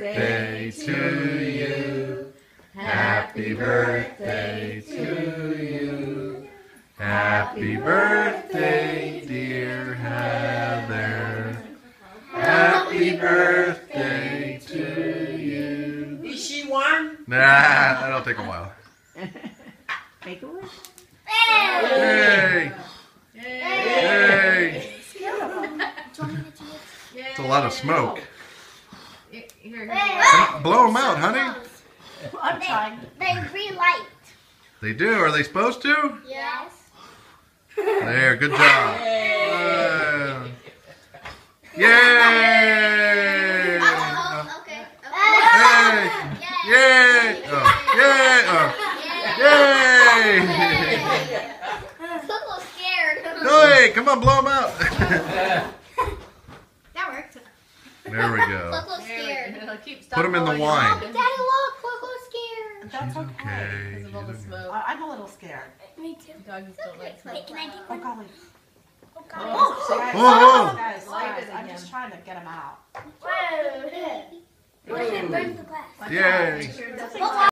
birthday to you. Happy birthday to you. Happy birthday, dear Heather. Happy birthday to you. Is she one? Nah, that'll take a while. Make a wish. Yay! Yay! It's a lot of smoke. Blow them out, honey. I'm trying. They relight. They do. Are they supposed to? Yes. There, good job. Yay! Okay. Yay! Yay! Oh, yay! Oh, yay! Coco's scared. Hey, come on, blow them out. That worked. There we go. Coco's scared. Put them in the wine. Daddy, look, Coco's scared. That's okay. Okay. Because of all the smoke. I'm a little scared. Me too. Doggies don't like smoke. Wait, can I take Oh, one? golly. Oh, Guys, Whoa, whoa. guys, Light it I'm again. just trying to get them out. Whoa. What if it burns the glass? Yay! Oh,